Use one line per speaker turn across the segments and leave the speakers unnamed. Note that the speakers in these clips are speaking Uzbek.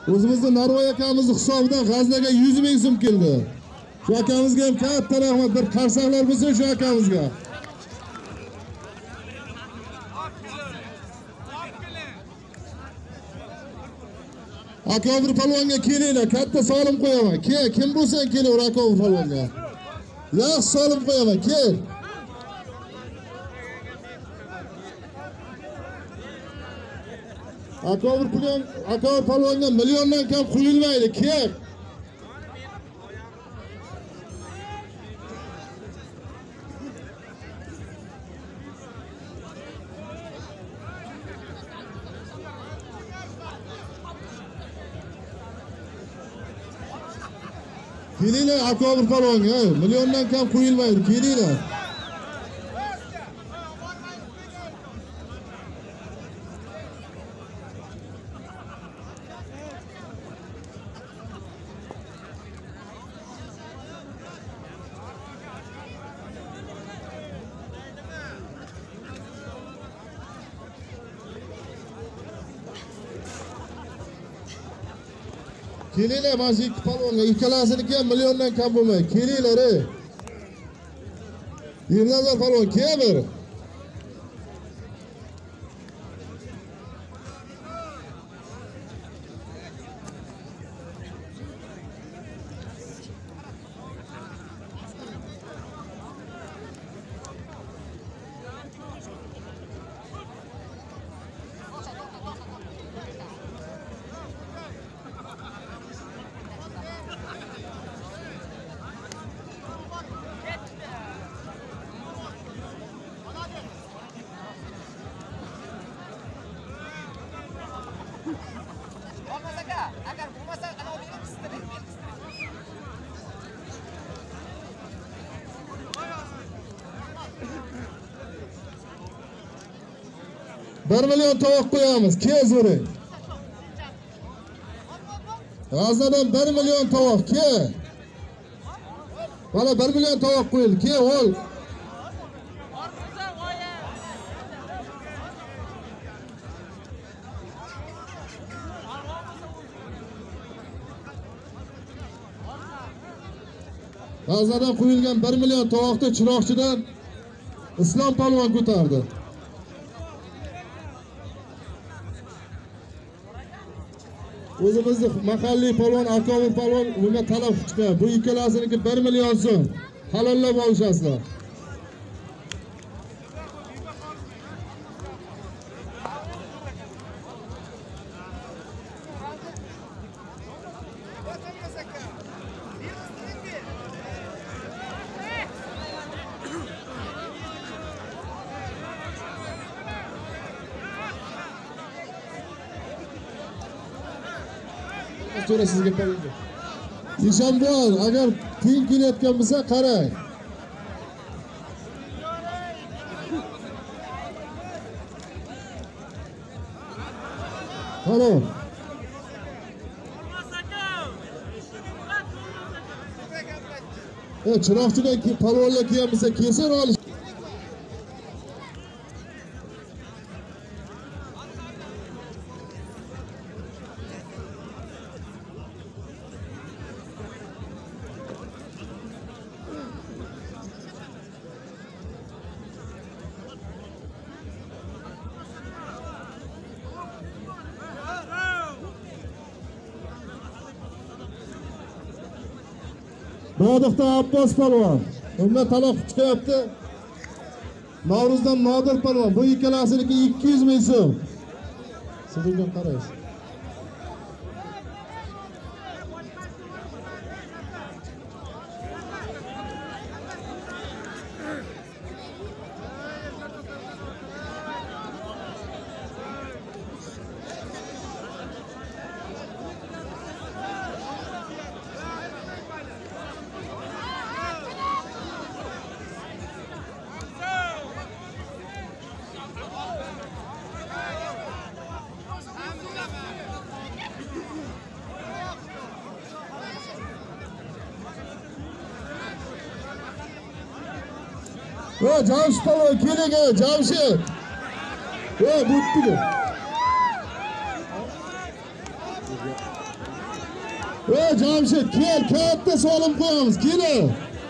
O'zimizning Narvoy akamizni hisobidan G'aznaga 100 ming so'm keldi. Shu akamizga ham katta rahmat, bir qarsaklar bo'lsin shu akamizga. Akavir palvonga kelinglar, katta solim qo'yaman. Kim bo'lsa kelaver Akavir palvonga. Yaxshi solim qo'yaman, kel. Akavir palvonga milliondan kam quyilmaydi, kel. Kelinglar Akavir palvonga, milliondan kam quyilmaydi, kelinglar. Kelinglar mana shu ikki palvonga, ikkalasiniki ham milliondan kam bo'lmaydi. Kelinglar. Yernazar palvon, kel bir.
Agar bo'lmasa ana berib istirib.
1 million tovoq qo'yamiz, kel zo'ring. G'aznadan 1 million tovoq, kel. Mana 1 million tovoq qo'yildi, kel, ol. G'aznadan qo'yilgan 1 million tovoqni Chiroqchidan Islom palvon ko'tardi. O'zimizning mahalliy palvon Akavir palvon bunga talab chiqdi. Bu ikkalasiniki 1 million so'm. Halollab olishasizlar. Sonra sizga qo'ydi. Nishonbon, agar teng kelayotgan bo'lsa, qarang. Tamam. Chiroqchidan palvonlar kelgan bo'lsa, kelsa olish. Nodiqda Abbos palvon. Undan taloq chiqyapti. Novruzdan Nodir palvon. Bu ikkalasiniki 200 ming so'm. Siz unga qaraysiz. Jamshid palvon keling, Jamshid. Bo'pti. Jamshid, kel, katta solim qo'yamiz. Keling.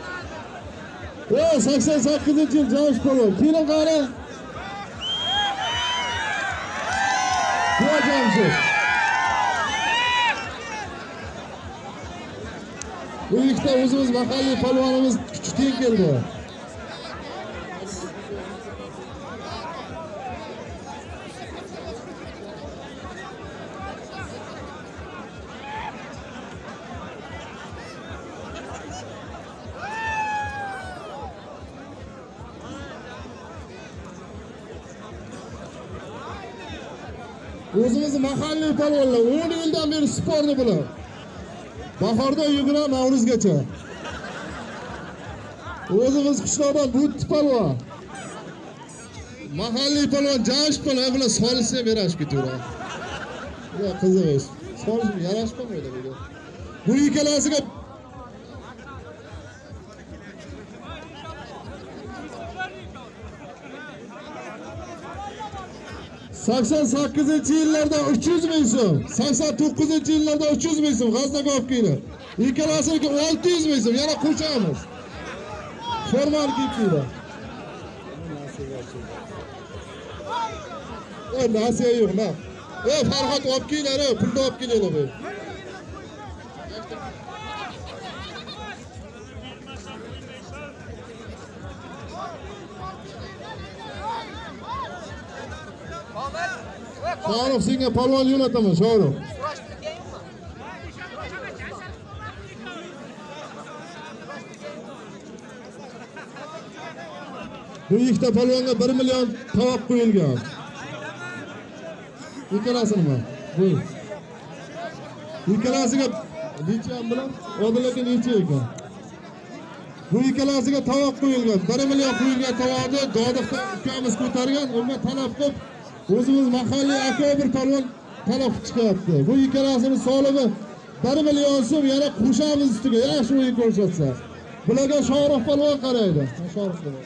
88-yil Jamshid polvon. Keling qani. Jamshid. Bu ikkita o'zimiz mahalliy polvonimiz kuch teng keldi. O'zimiz mahalliy polvonlar 10 yildan beri sportni bilan. Bahorda yugurib Navruzgacha. O'zimiz qishloqdan butti polvon. Mahalliy polvon Jamshid polvon bilan solishsa berashib ketaveradi. Ya qiziq ish. Solish yarashmaydi bu. Bu ikkalasiga 88-yillarda 300 ming so'm, 89-yillarda 300 ming so'm G'aznagovkini. Ikkalasiga 600 ming so'm yana qo'shamiz. Formani kiyibdi. Nasiya yo'q, na. Farhod olib kelinglar, pulni olib kelinglar bu. Shohrux senga polvon yo'lataman, Shohrux. Bu ikkita polvonga 1 million tovoq qo'yilgan. Ikkalasini bu. Ikkalasiga necha ham bilan? Odilga necha ekan? Bu ikkalasiga tovoq qo'yilgan. 1 million qo'yilgan tovoqni Dodiqda ukamiz ko'targan, unga talab qilib o'zimiz mahalliy aka bir polvon talab chiqyapti. Bu ikkalasini solimi 1 million so'm yana qo'shamiz ustiga, yaxshi o'yin ko'rsatsa. Bularga Shohrux polvon qaraydi. Shohrux polvon.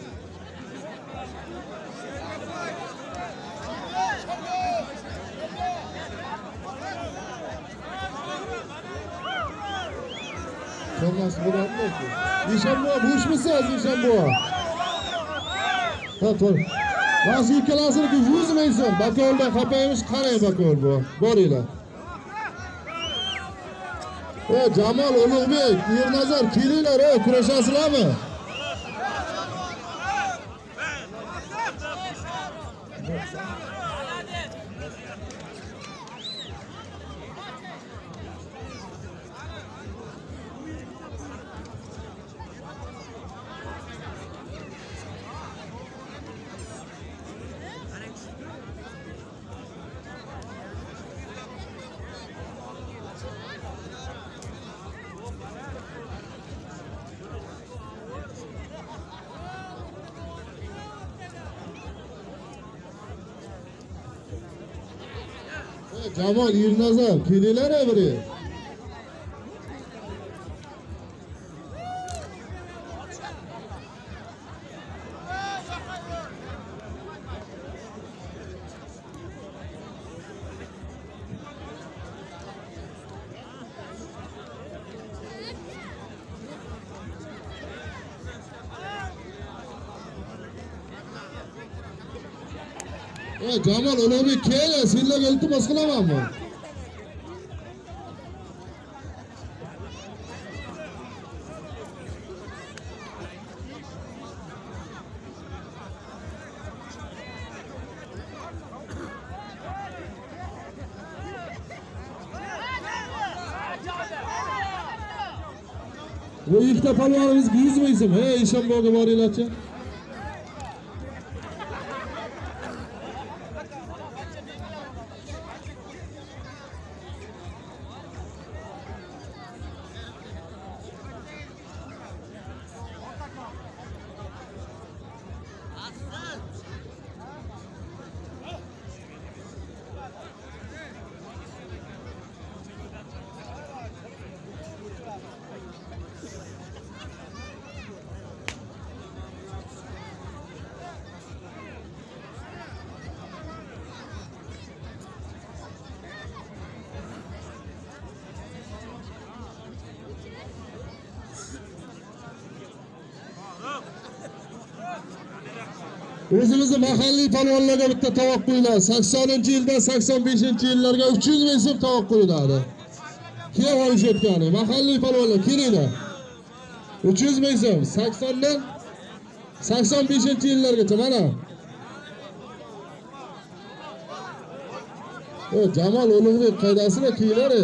Olmaz buranmı ki? Nişanlı boş musunuz nişanlı? Ha to'g'ri. Nasıl ikkalasini ki 100 ming so'm. Bakolda qapaymiz, qarang bakol bu. Boringlar. Jamol Ulug'bek, Ernazar kelinglar, kurashasizlarmi? Jamol Ernazar kelinglar biri. Jamol Ulug'bek kel, sizlarga iltimos qilamanmi? Bu ikkita polvonimizga 100 ming so'm. Eshonbo'ga boringlarchi. O'zimizni mahalliy palvonlarga bitta tovoq qo'yiladi. 80-yildan 85-yillarga 300 ming so'm tovoq qo'yiladi. Keyin olishayotgani mahalliy palvonlar kelinglar. 300 ming so'm 80dan 85-yillargacha mana. Jamol Ulug'bek qaydasida kiylar.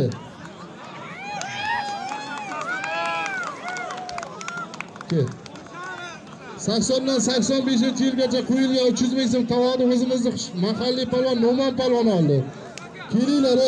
80dan 85-yilgacha qo'yilgan 300 ming so'm tovoqni o'zimizning mahalliy palvon No'man palvon oldi. Kelinglar.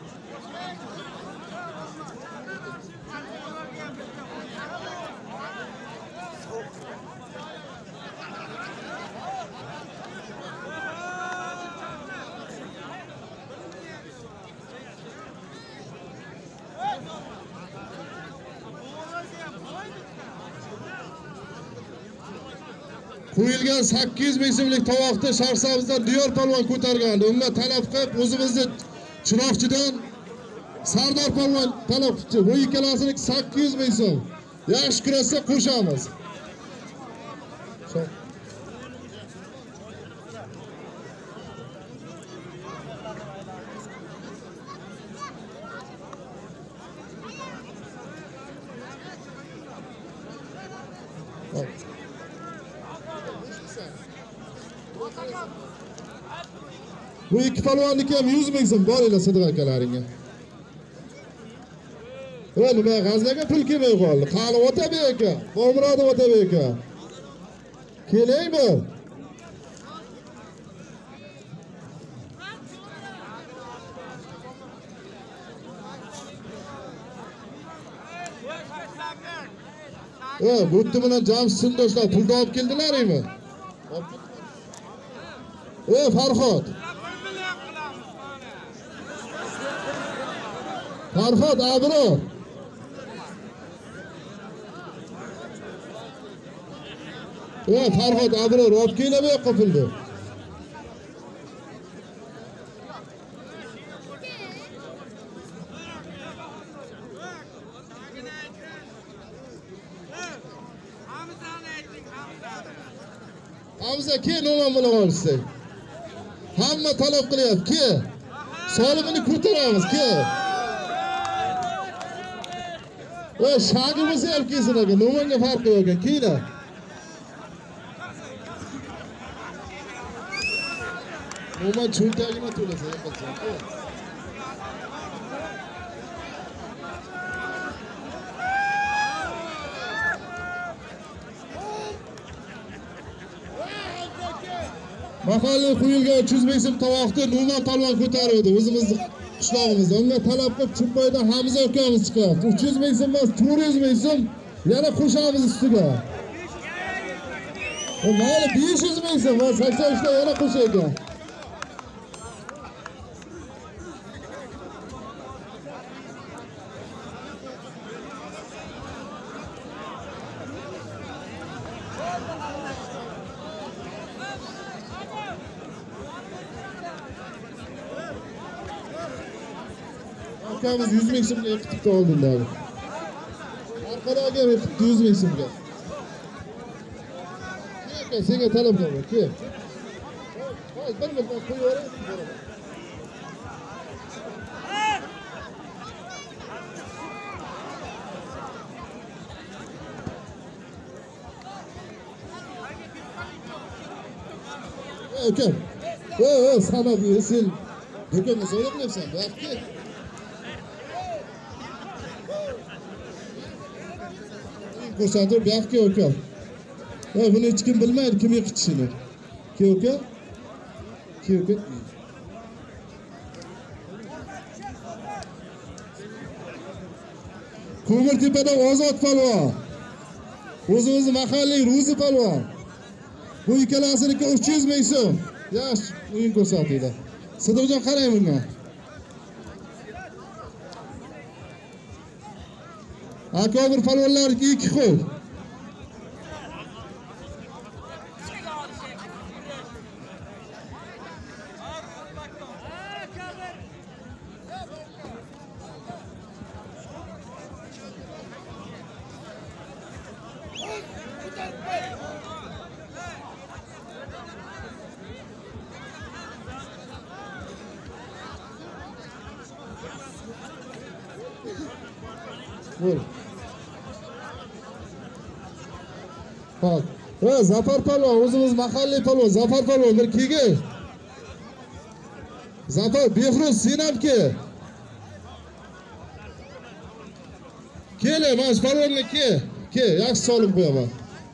Qo'yilgan 800 ming so'mlik tovoqni Sharsabzdan Diyor palvon ko'targandi. Unga talab qilib o'zimizni Chiroqchidan Sardor palvon talab qildi. Bu ikkalasining 800 ming so'm. Yaxshi kurashsa qo'shamiz. Bu ikki palvonniki ham 100 ming so'm boringlar Sidiq akalaringga. Nima g'azlaga pul kelmay qoldi. Qani Otabek aka, Bomurodov Otabek aka. Kelaymi? Butti bilan Jamshid sindoshlar pulni olib keldilaringmi? Farhod. Farhod Abror. Farhod Abror olib kelib yo'qqa pulni. Hamza ke No'man bilan olsak. Hamma talab qilyapti. Ke. Solimini ko'taramiz, ke. Shagi bo'lsa ham kelsin aka. No'manga farqi yo'q ekan. Keyla. No'man cho'ntagini to'lasa ham bo'lsin. Mahalliy qo'yilgan 300 ming so'm tovoqni No'man palvon ko'tardi o'zimizning qishlog'imizda. Unga talab qilib Chimboydan Hamza ukamiz chiqyapti. 300 ming so'm emas, 400 ming so'm yana qo'shamiz ustiga. Mayli 500 ming so'm va 80 ta yana qo'shaygan. Akamiz 100 ming so'mga ekitib oldilar. Arkadaga ekitib 100 ming so'mga. Aka senga talab qilaman, kel. Hozir bir minutda qo'yib yuboramiz. Aka. Sanab sen do'konga savdo qilyapsan, vaqtga. Ko'rsatib buyoqqa uka. Buni hech kim bilmaydi kim yiqitishini. Ke uka? Ke uka? Ko'mirtepadan Ozod palvon. O'zimizni mahalliy Ro'zi palvon. Bu ikkalasiga 300 ming so'm. Yaxshi o'yin ko'rsatinglar. Sidirjon qarang bunga. Akobir palvonlarga 2 qo'l. Buyur. Hop. Zafar palvon, o'zimiz mahalliy palvon, Zafar palvon bir kelgin. Zafar, Behruz sen ham kel. Kel, mana shu palvonga kel. Kel, yaxshi solib qo'yaman.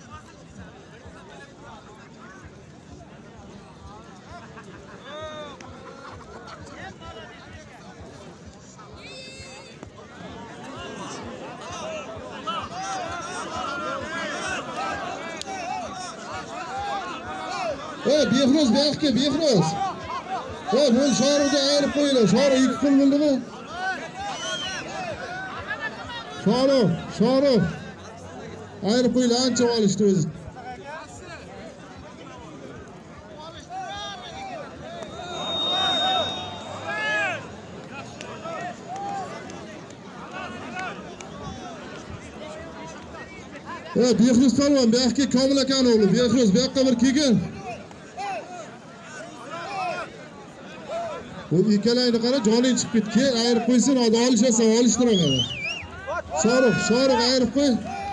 Behruz, bu yoqqa Behruz. Bu Shoruxga ayirib qo'yinglar. Shoruh 2 pul bo'ldimi? Shoruh. Ayirib qo'yinglar, ancha olishdi o'zi. Behruz palvon, bu yoqqa Komil akani o'g'li. Behruz, bu yoqqa bir kelgin. Bu ikkalayni qara, joning chiqib ketdi. Ayirib qo'ysin, hozir olishasan, olishtiraman. Shoruh ayirib qo'y.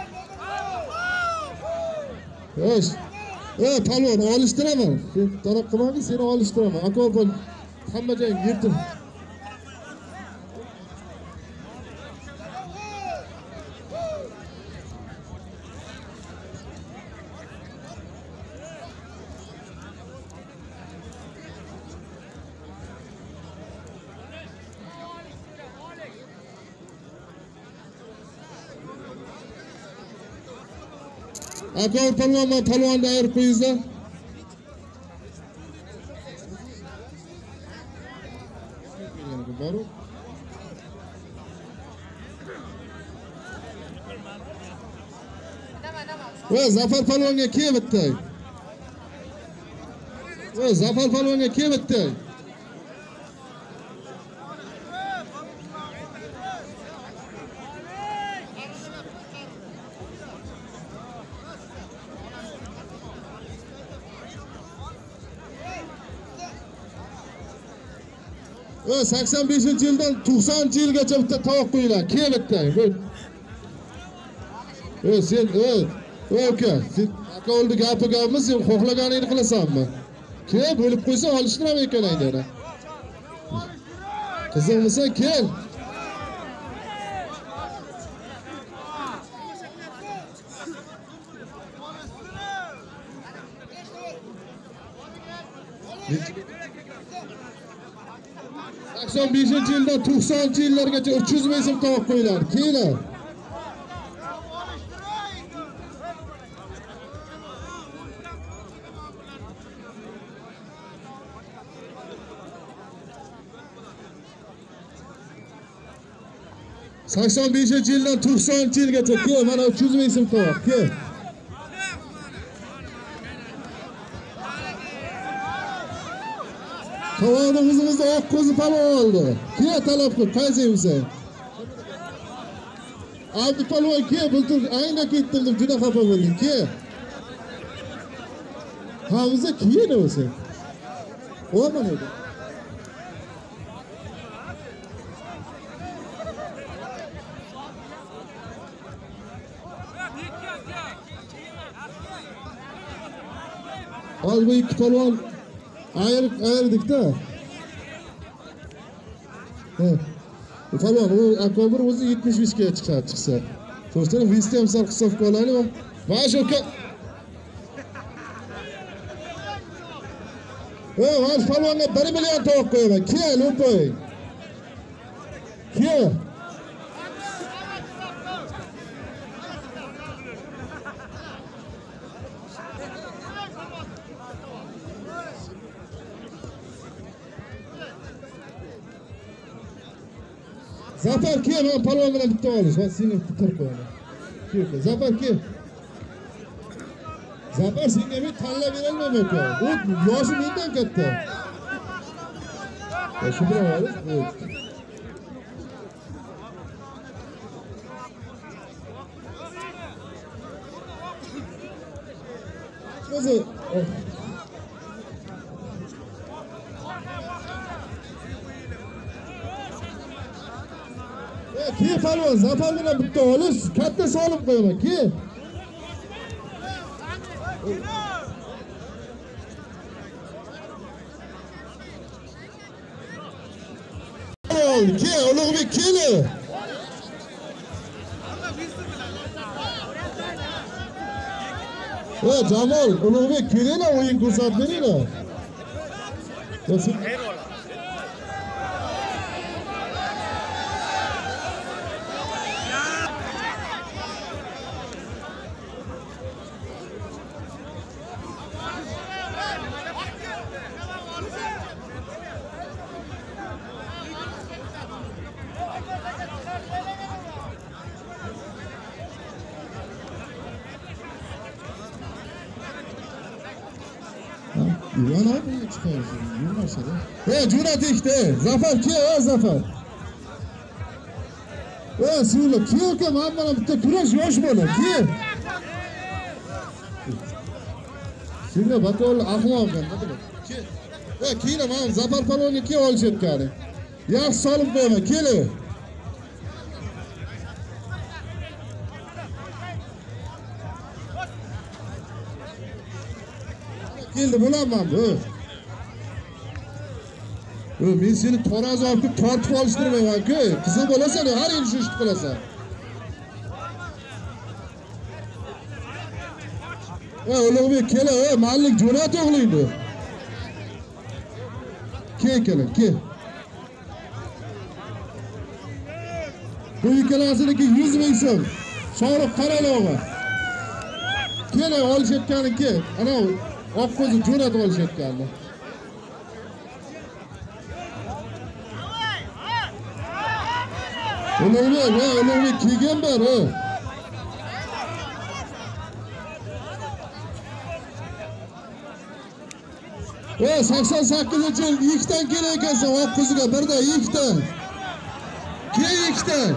Yo'sh. Palvon, olishtiraman. Sen taraf qilmagi, seni olishtiraman. Aka-opam hamma joying yirtib. Aka palvon, palvonni ayirib qo'yingizlar. Zafar palvonga kel bitta. Zafar palvonga kel bitta. O 85-yildan 90-yilgacha bitta tovuq qo'yinglar. Kel bitta. Sen aka, sen aka oldi gapmi, sen xohlaganingni qilasanmi? Kel, bo'lib qo'ysa olishtiraman ekaninglar. Qizingmisan, kel. Akşam 5-yildan 90-yillargacha 300 ming so'm tovuq qo'yinglar. Kelinglar. Sakson 5-yildan 90-yilgacha kel, mana 300 ming so'm tovuq. Kel. Tovuqni o'zimizda oq qo'zi palvon oldi. Kel talab qil, qaysingmisan? Abdu palvon kel, bultur ayna ketdim deb juda xafa bo'ldim. Kel. Havuza kiyini o'zi. O mana edi. Hozir bu ikki palvon ayirdik-da. Palvon, u akobir o'zi 75 ga chiqsa. To'g'ri, vesti ham sal hisobga olaylik. Mana shu mana palvonga 1 million tovuq qo'yaman. Kel, o'pay. Kel. Zafar kel, men palvon bilan bitta olish. Men seni bitirib qo'yaman. Kel, Zafar kel. Zafar senga men tanlab berolmayman aka. U yoshi mendan katta. Shu bilan olish. O'zi Ki palvon, Zafar bilan bitta olish, katta solib qo'yaman, ki. Ki, Ulug'bek keli. Jamol, Ulug'bek kelinglar, o'yin ko'rsatib beringlar. Yuvan abi çıkarsın. Yurmasa da. Cüneyt işte. Zafer ki Zafer. Suyla ki yok ya bana bitta kurash yosh bola ki. Suyla batol ahmoq ekan ki. Kiyla men Zafer palonni ki olishayotgani. Yaxshi solib qo'yaman, keli. Keldi bo'laman bu. Men seni taroz olib tortib olishtirmayman-ku. Qiziq bo'lasan, har yil shu ishni qilasan. Ulug'bek kela, mallik jo'nat o'g'lingni. Kela, kel. Bu ikkalasininki 100 ming so'm. Shoruq qaralog'i. Kela olishayotganiki, ana Oqqo'zi jo'natib olishayotgandi. Ulug'bek kelgan bor, 88-yil ikkitadan kelar ekansan Oqqo'ziga, birda ikkitadan. Kel ikkitadan.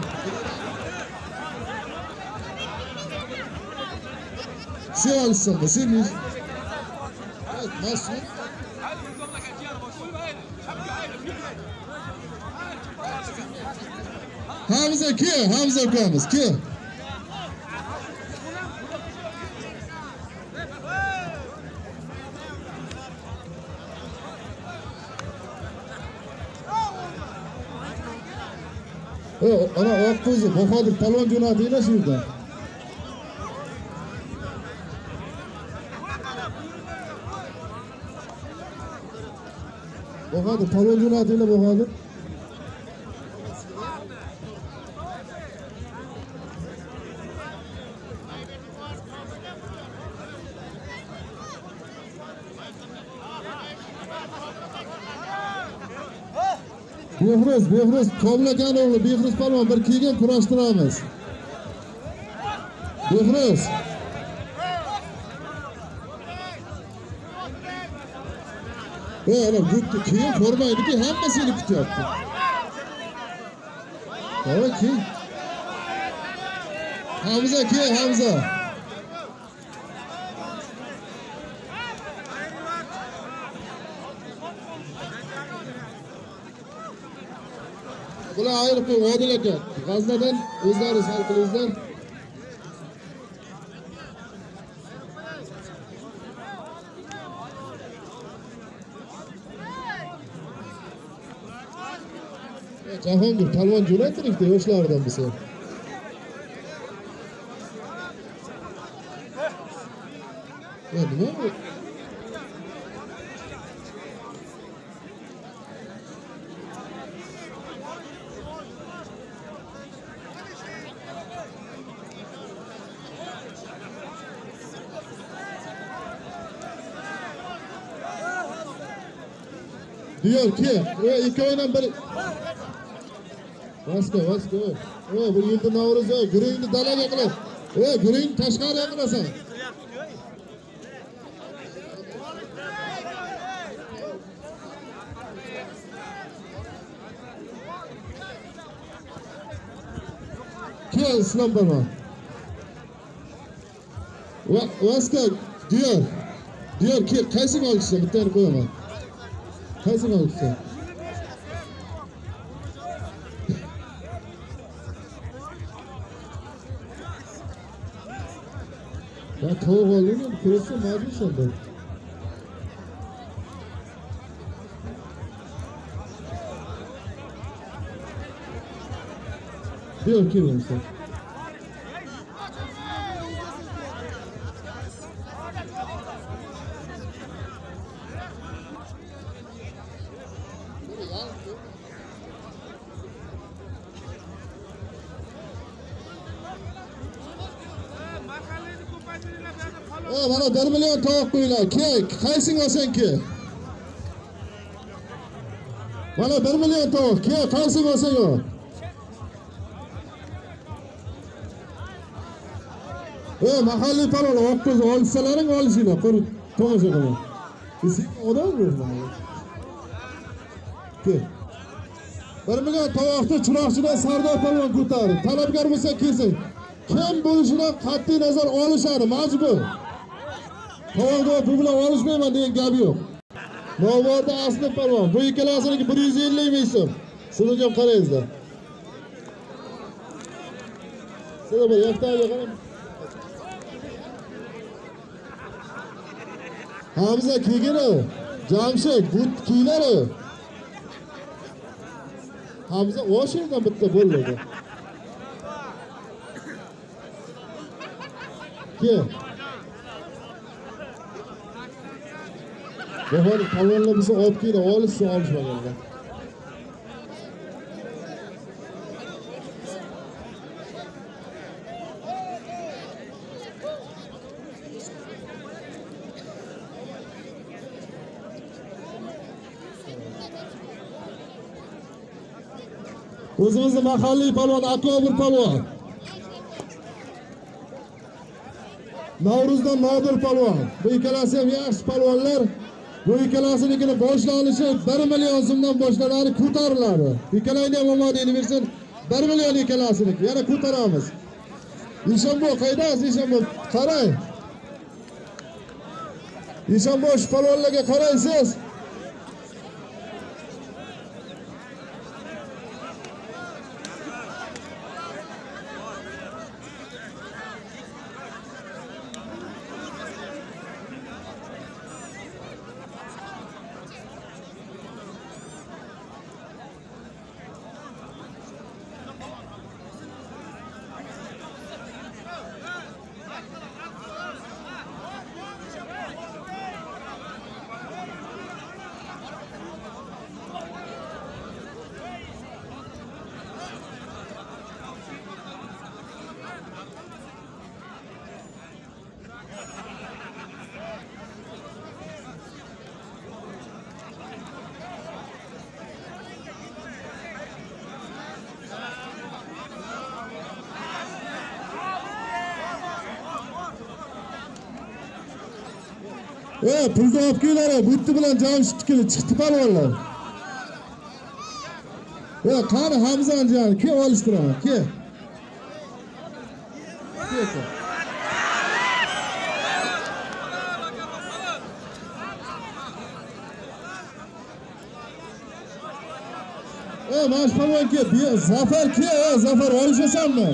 Sen olsan da sen nasıl? Hamza ki, Hamza ukamız ki. Ana Oqqo'zi, Bahodir palvon jo'natinglar shu yerdan. Bahodir palvon jo'natinglar Bahodir. Behruz Komlakan o'g'li, Behruz palvon bir kelgan kurashtiramiz. Behruz. Ana bu keyin ko'rmaydiki, hammasini kutyapti. Ki. Hamza ki, Hamza. Bular ayirib qo'yib Odil aka. G'aznadan o'zlaringiz hal qilingizlar. Jahongir palvon jo'nattiribdi yoshlardan bo'lsa. Nima bu? Diyor ki, ikki oydan bir Vasko. Bu yilda Navro'z, gurungni dalaga qilib. Gurung tashqariga qilasan. Kel Islom palvon. Vasko diyor ki qaysini olishsa bittani qo'yaman. Qaysini olishsa? Ya tavuk oldun mu? Kırılsa macun sende. Diyor ki ben sen. Bana 1 milyon tavuk koyular. Kaysın o sen ki? Bana 1 milyon tavuk. Kaysın o sen o? Mahalli palon okuz olsalaring olishinglar. Tomosha qiling. Sen odam bo'lding. Ke. 1 milyon tovuqni chiroqchidan Sardor palon ko'tardi. Talabgor bo'lsa kelsin. Kim bo'lishidan qat'iy nazar olishadi, majbur. Tovuqni bu bilan olishmayman degan gap yo'q. Navoiyda asli palon. Bu ikkalasiniki 150 ming so'm. Siz ham qaraysizlar. Sizlar bir yaqtaga qarang. Hamza kiygini, Jamshid bu kiylari. Hamza o şeyden bitta bo'ladi. Ki. Bu hol palonlar bizni olib keldi, olishmaganlar. O'zimizni mahalliy palvon, Akobir palvon. Navruzdan Nodir palvon. Bu ikkalasi ham yaxshi palvonlar. Bu ikkalasinikini boshlanishi 1 million so'mdan boshlanadi, ko'tariladi. Ikkalayni ham omadini bersin, 1 million ikkalasiniki. Yana ko'taramiz. Ishonbo qaydasiz Ishonbo? Qarang. Ishonbo shu palvonlarga qaraysiz. Pulni olib kelinglar, butti bilan Jamshidniki chiqdi palvonlar. Qani Hamzanjon, ke olishtiraman, ke. Mana shu palvon ke, Zafar ke, Zafar olishasanmi?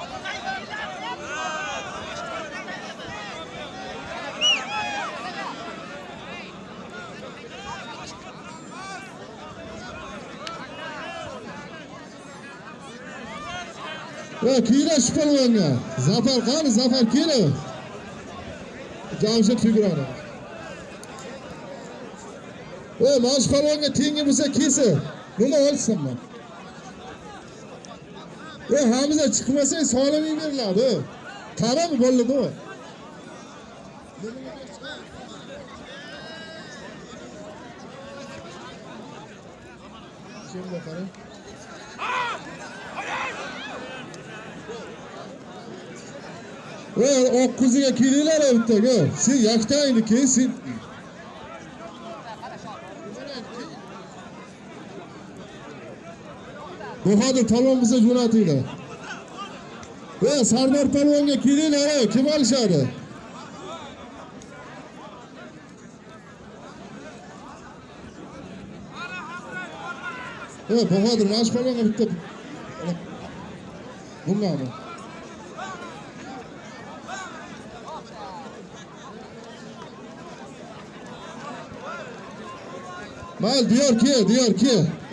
Kiyla shu palvonga. Zafar qani? Zafar keli. Jamshid figurani. Mana shu palvonga tengi bo'lsa kelsa, nima olsam? Hamza chiqmasang soliming beriladi. Qarab bo'ladi. Şimdi qarang. Oq kuziga kelinglar bittaga. Sen yaktangni kelsin. Bahodir palvon biza jo'natinglar. Sardor palvonga kelinglar, kim olishadi? Bahodir mana shu palvonga bitta. Bungami? Mal diyor ki.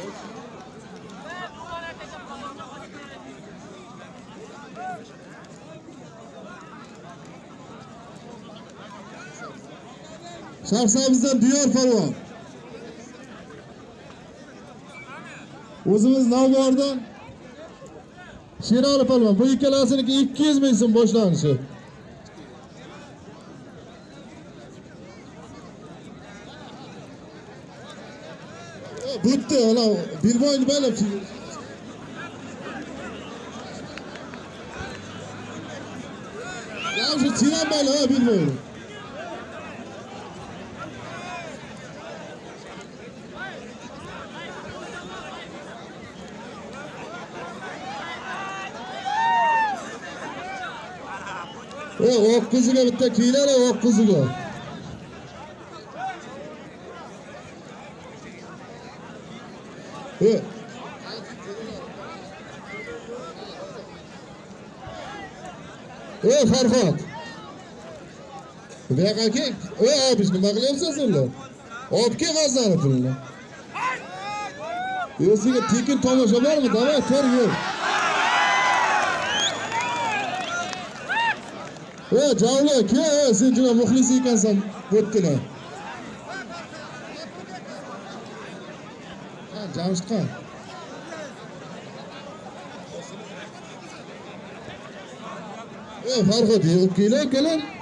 Şahsabızdan diyor polvon. O'zimiz Navbondan Sherali polvon. Bu ikkalasiniki 200 ming so'm boshlanishi. Bitti ana bilmayın böyle. Ya şu Sinan böyle ha bilmayın. O kızıga bitti kiyler o kızıga. Farhod. Bu yoqqa kel. Abish nima qilyapsan senlar? Olib kel g'azani pulini. Senga tekin tomosha bormi? Davay, ko'r yo'q. Javla, kel, sen juda muxlis ekansan, bo'tdilar. Ha, Jamshidqon. Farhod, yig'ib kelinglar.